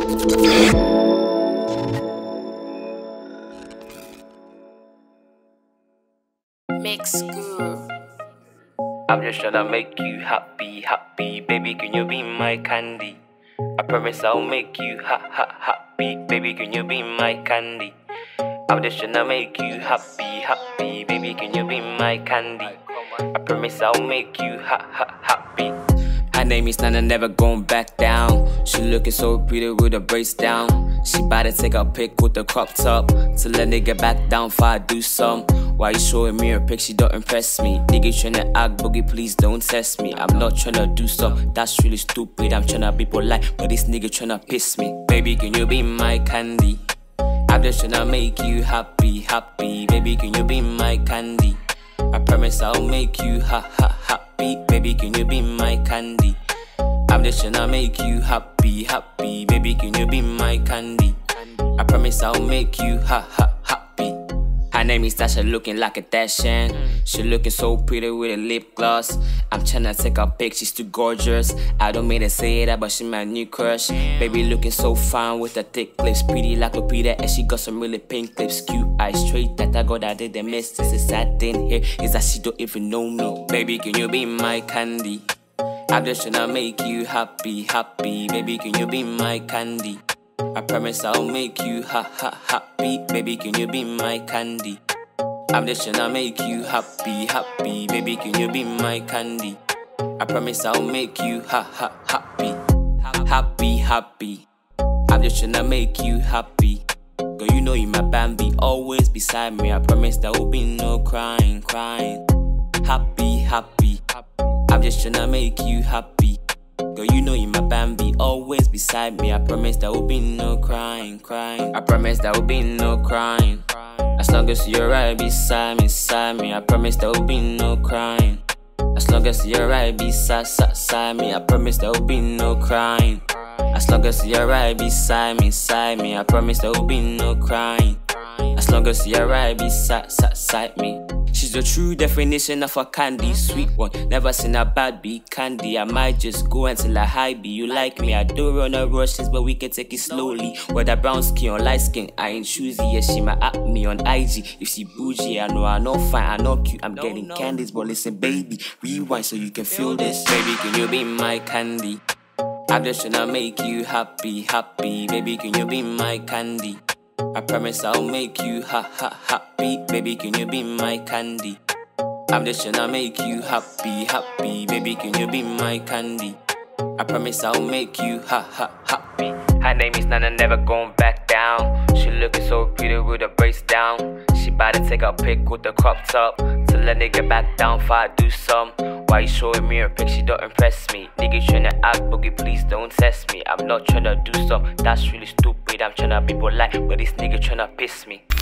Mix Guru. I'm just tryna make you happy, happy, baby, can you be my candy? I promise I'll make you happy, baby, can you be my candy? I'm just tryna make you happy, happy, baby, can you be my candy? I promise I'll make you happy. Her name is Nana, never going back down. She looking so pretty with her braids down. She bout to take a pic with the crop top. To let nigga back down before I do some. Why you showing me a pic, she don't impress me. Nigga tryna act boogie, please don't test me. I'm not tryna do some, that's really stupid. I'm tryna be polite, but this nigga tryna piss me. Baby, can you be my candy? I'm just tryna make you happy, happy. Baby, can you be my candy? I promise I'll make you happy. Baby, can you be my candy? I'm just tryna make you happy, happy. Baby, can you be my candy? I promise I'll make you happy. Her name is Tasha, looking like a Dashan. She looking so pretty with a lip gloss. I'm tryna take a pic, she's too gorgeous. I don't mean to say that, but she my new crush. Baby looking so fine with her thick lips, pretty like Lupita, and she got some really pink lips. Cute eyes, straight that I got that did the miss. This is sad thing here is that she don't even know me. Baby, can you be my candy? I'm just tryna make you happy, happy. Baby, can you be my candy? I promise I'll make you happy. Baby, can you be my candy? I'm just tryna make you happy, happy. Baby, can you be my candy? I promise I'll make you happy. Happy, happy. I'm just tryna make you happy. Girl, you know you my Bambi, always beside me. I promise there will be no crying, crying. Happy, happy. I'm just tryna make you happy. Girl, you know you my Bambi, always beside me. I promise there will be no crying, crying. I promise there will be no crying. As long as you're right beside me, I promise there will be no crying. As long as you're right beside me, I promise there will be no crying. As long as you're right beside me, I promise there will be no crying. As long as you're right beside me. She's the true definition of a candy, sweet one. Never seen a bad bee candy. I might just go until I high be. You like me, I don't run no rushes, but we can take it slowly. Whether brown skin or light skin, I ain't choosy. Yeah, she might at me on IG. If she bougie, I know fine, I know cute. I'm getting candies, but listen, baby, rewind so you can feel this. Baby, can you be my candy? I'm just tryna make you happy, happy. Baby, can you be my candy? I promise I'll make you happy. Baby, can you be my candy? I'm just tryna make you happy, happy. Baby, can you be my candy? I promise I'll make you happy. Her name is Nana, never going back down. She looking so pretty with her braids down. She bout to take a pic with the crop top. To let nigga back down before I do some. Why you showing me a pic, she don't impress me. Nigga tryna act boogie, please don't test me. I'm not tryna do some, that's really stupid. I'm tryna be polite, but this nigga tryna piss me.